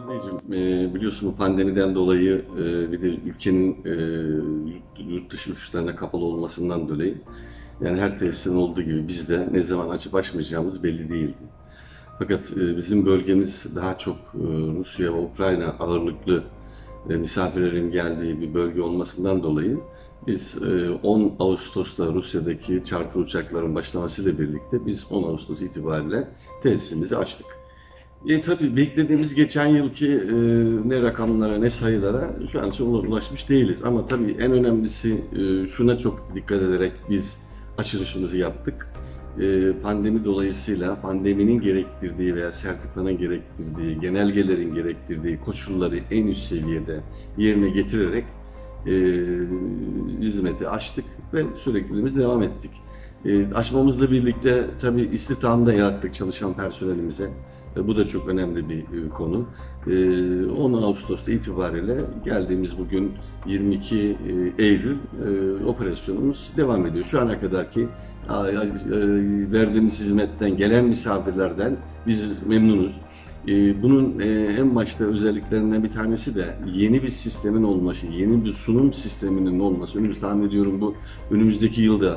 Beyciğim, biliyorsun bu pandemiden dolayı bir de ülkenin yurt dışı uçuşlarına kapalı olmasından dolayı yani her tesisin olduğu gibi biz de ne zaman açıp açmayacağımız belli değildi. Fakat bizim bölgemiz daha çok Rusya ve Ukrayna ağırlıklı misafirlerin geldiği bir bölge olmasından dolayı biz 10 Ağustos'ta Rusya'daki charter uçakların başlamasıyla birlikte biz 10 Ağustos itibariyle tesisimizi açtık. Tabii beklediğimiz geçen yılki ne rakamlara ne sayılara şu an için ulaşmış değiliz. Ama tabii en önemlisi şuna çok dikkat ederek biz açılışımızı yaptık. Pandemi dolayısıyla pandeminin gerektirdiği veya sertifikanın gerektirdiği, genelgelerin gerektirdiği koşulları en üst seviyede yerine getirerek e, hizmeti açtık ve sürekliliğimiz devam ettik. Açmamızla birlikte tabii istihdam da yarattık çalışan personelimize. Bu da çok önemli bir konu. 10 Ağustos'ta itibariyle geldiğimiz bugün 22 Eylül operasyonumuz devam ediyor. Şu ana kadarki verdiğimiz hizmetten gelen misafirlerden biz memnunuz. Bunun en başta özelliklerinden bir tanesi de yeni bir sistemin olması, yeni bir sunum sisteminin olması. Tahmin ediyorum bu önümüzdeki yılda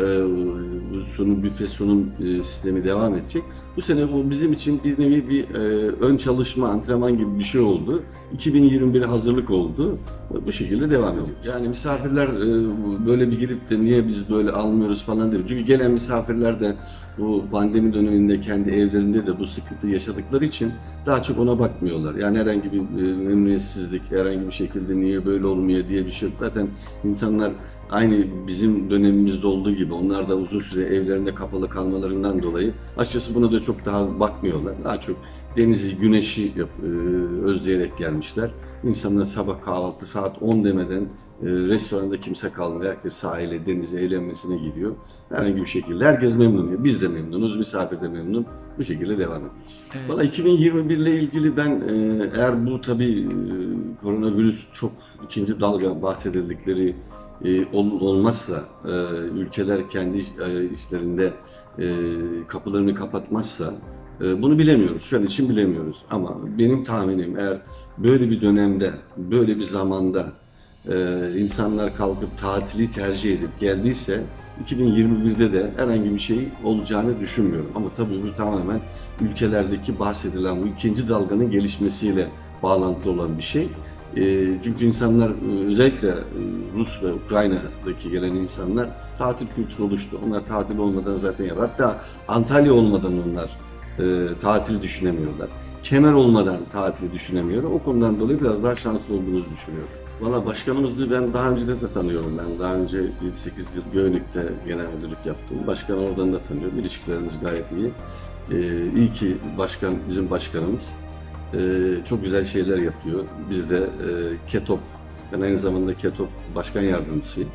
sunum, büfe sunum sistemi devam edecek. Bu sene bu bizim için bir nevi bir ön çalışma, antrenman gibi bir şey oldu. 2021'e hazırlık oldu. Bu şekilde devam ediyor. Yani misafirler böyle bir girip de niye biz böyle almıyoruz falan diyor. Çünkü gelen misafirler de bu pandemi döneminde kendi evlerinde de bu sıkıntı yaşadıkları için daha çok ona bakmıyorlar. Yani herhangi bir memnuniyetsizlik, herhangi bir şekilde niye böyle olmuyor diye bir şey yok. Zaten insanlar aynı bizim dönemimizde olduğu gibi onlar da uzun süre evlerinde kapalı kalmalarından dolayı açıkçası buna da çok daha bakmıyorlar. Daha çok denizi, güneşi özleyerek gelmişler. İnsanlar sabah kahvaltı saat 10 demeden restoranda kimse kalmıyor. Herkes sahile, denize, eğlenmesine gidiyor. Herhangi bir şekilde herkes memnun. Biz de memnunuz, misafir de memnun. Bu şekilde devam ediyoruz. Evet. Valla 2021 ile ilgili ben eğer bu tabii koronavirüs çok ikinci dalga bahsedildikleri olmazsa, ülkeler kendi işlerinde kapılarını kapatmazsa bunu bilemiyoruz. Şu an için bilemiyoruz. Ama benim tahminim eğer böyle bir dönemde, böyle bir zamanda insanlar kalkıp tatili tercih edip geldiyse 2021'de de herhangi bir şey olacağını düşünmüyorum. Ama tabii bu tamamen ülkelerdeki bahsedilen bu ikinci dalganın gelişmesiyle bağlantılı olan bir şey. Çünkü insanlar özellikle Rus ve Ukrayna'daki gelen insanlar tatil kültürü oluştu. Onlar tatil olmadan zaten yapar. Hatta Antalya olmadan onlar tatil düşünemiyorlar. Kemer olmadan tatili düşünemiyorlar. O konudan dolayı biraz daha şanslı olduğumuzu düşünüyorum. Valla başkanımızı ben daha önce de tanıyorum. Ben daha önce 7-8 yıl Göynük'te genel müdürlük yaptım. Başkanı oradan da tanıyorum. İlişkilerimiz gayet iyi. İyi ki başkan, bizim başkanımız çok güzel şeyler yapıyor. Biz de KETOP, ben aynı zamanda KETOP başkan yardımcısıyım.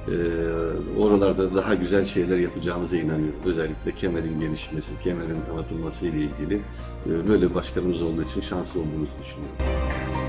Oralarda daha güzel şeyler yapacağımıza inanıyorum. Özellikle kemerin gelişmesi, kemerin tanıtılması ile ilgili böyle başkanımız olduğu için şanslı olduğumuzu düşünüyorum.